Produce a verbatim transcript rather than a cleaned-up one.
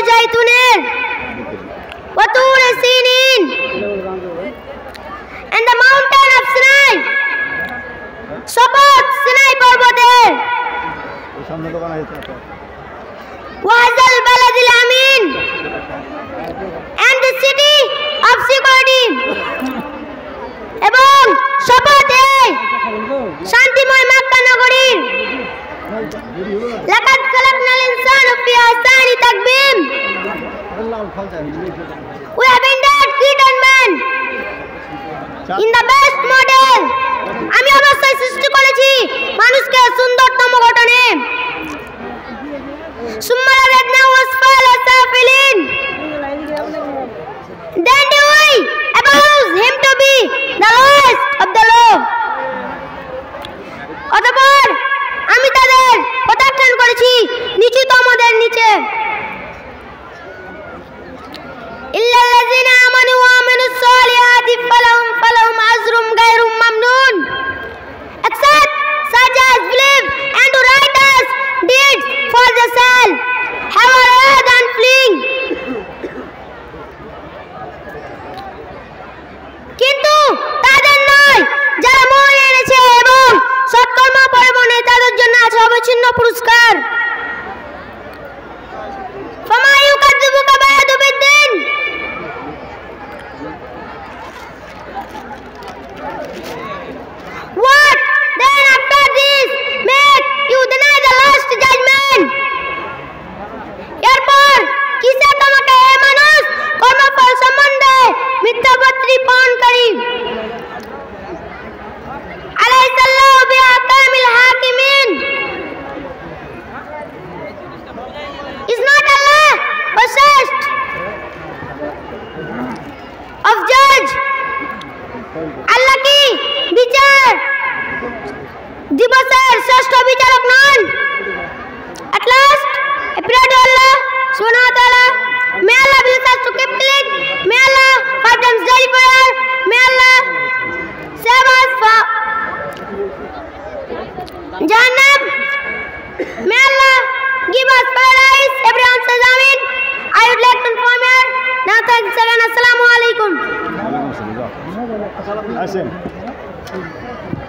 জাইতুনের ওয়া তুর সিনিন and the mountain of Sinai শপথ সিনাই পর্বতের সামনে দোকান আছে ওয়া হাযাল বালাদিল আমিন and the city of security এবং শপথ এই শান্তিময় মক্কা নগরীর লাকাদ খালাকনাল ইনসানা ফি আহসানি তাকবীম we have indeed created man in the best model আমি অবশ্যই সৃষ্টি করেছি মানুষকে সুন্দরতম গঠনে সুম্মা রাদাদনাহু আসফালা সাফিলিন then we above him to be the lowest of the low অতঃপর আমি তাদের প্রত্যাখ্যান করেছি নিচুতমদের নিচে ইল্লাল্লাযিনা আমানু ওয়া আমিলুস সালিহাতি ফালাহুম ফালাহুম আজরুম গায়রু Mamnun except such as believe and do righteous deeds for the soul have a rather than fleeing কিন্তু তাদের নয় যারা মনে এনেছে এবং সৎকর্ম পরমনে তাদের জন্য আছে অবিচ্ছিন্ন পুরস্কার ফামা ইউকাযযিবুকা বা'দু বিদ্দিন what then after this make you deny the last judgment এরপর কিসে তোমাকে হে মানুষ কর্মফল সম্বন্ধে মিথ্যাবাদী পানকারী আলাইসাল্লাহু বিআহকামিল হাকিমিন is not Allah possessed of judge আল্লাহ কি বিচার দিবসের শ্রেষ্ঠ বিচারক নন at last I pray to Allah subhanahu wa ta'ala may Allah bless us to keep clean may Allah five times daily prayer may Allah save us from Jahannam may Allah give us paradise everyone says Amin I would like to inform you now thanks again assalamu alaikum আসেন